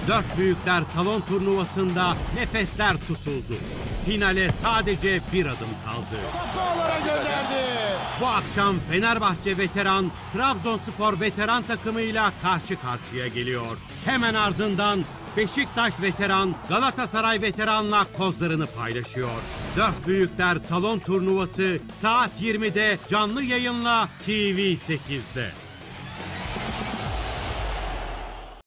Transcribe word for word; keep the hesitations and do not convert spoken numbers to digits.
Dört Büyükler Salon Turnuvası'nda nefesler tutuldu. Finale sadece bir adım kaldı. Topağlara gönderdi. Bu akşam Fenerbahçe veteran, Trabzonspor veteran takımıyla karşı karşıya geliyor. Hemen ardından Beşiktaş veteran, Galatasaray veteranla kozlarını paylaşıyor. Dört Büyükler Salon Turnuvası saat yirmide canlı yayınla T V sekizde.